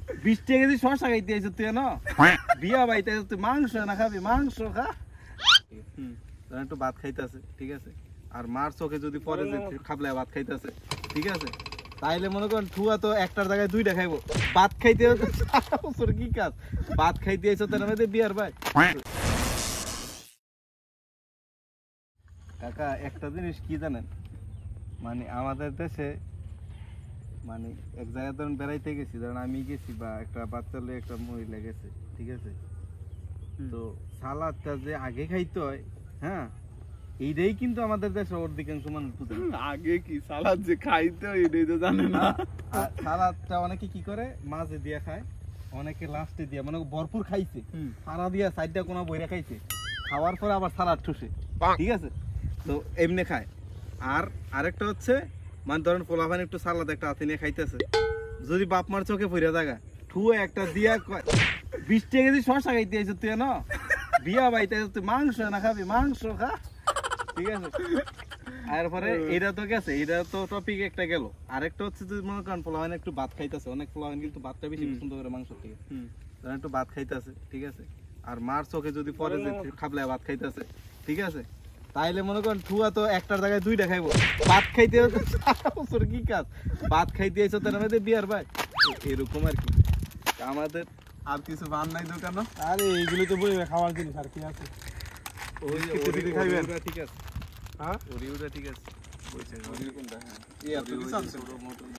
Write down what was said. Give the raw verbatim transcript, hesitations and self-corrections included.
বিশ টাকা দিয়ে শশা খাইতে আইছ তুই না বিয়া বাইতে আইছ তুই মাংস না খাবি মাংস খা হুম একটু ভাত খাইতেছে ঠিক আছে আর মার চোখে যদি পরে যে খাবলে ভাত খাইতেছে ঠিক আছে তাইলে মনে করেন ঠুয়া তো একটার জায়গায় দুইটা খাইবো ভাত খাইতে বছর কি কাজ ভাত খাইতে আইছ তার মধ্যে বিয়ার ভাই কাকা একটা জিনিস কি জানেন মানে আমাদের দেশে মানে এক জায়গায় ধরুন বেড়াইতে গেছি ধরুন আমি গেছি বা একটা বাচ্চা লোক একটা মহিলা গেছে ঠিক আছে তো সালাদটা যে আগে খাইতে হয় হ্যাঁ এইটাই কিন্তু আমাদের দেশে অধিকাংশ মানুষ বুঝে আগে কি সালাদ যে খাইতে হয় এটাই তো জানে না সালাদটা অনেকে কি করে মাঝে দিয়ে খায় অনেকে লাস্টে দিয়ে মানে ভরপুর খাইছে সারা দিয়া সাইডটা কোনো বইরা খাইছে খাওয়ার পরে আবার সালাদ ঠুসে ঠিক আছে তো এমনি খায় আর আরেকটা হচ্ছে মানে ধরেন পোলাপান একটু সালাদ একটা হাতে নিয়ে খাইতেছে যদি বাপ মার চোখে পড়ে থাকা ঠুয়ে একটা দিয়া বিশ টাকা দিয়ে শশা খাইতে আইছ তুই না বিয়া বাইতে তুই মাংস না খাবি মাংস খা ঠিক আছে এরপরে এটা তো গেছে এটা তো টপিক একটা গেল আরেকটা হচ্ছে যদি মনে করেন পোলাপান একটু ভাত খাইতেছে অনেক পোলাপান কিন্তু ভাতটা বেশি পছন্দ করে মাংস থেকে ধরেন একটু ভাত খাইতেছে ঠিক আছে আর মার চোখে যদি পরে যে খাবলে ভাত খাইতেছে ঠিক আছে তাইলে মনে করেন ঠুয়া তো একটার জায়গায় দুইটা খাইবো ভাত খাইতে বছর কি কাজ ভাত খাইতে আইছ তার মধ্যে বিয়ার ভাই এরকম আর কি আমাদের আর কিছু বান নাই দোকান আরে এইগুলো তো বই খাওয়ার জিনিস আর কি আছে ওই ওই খাইবেন ঠিক আছে হ্যাঁ ওরিওটা ঠিক আছে বলছেন ওরি কোনটা হ্যাঁ এই এত কিছু আছে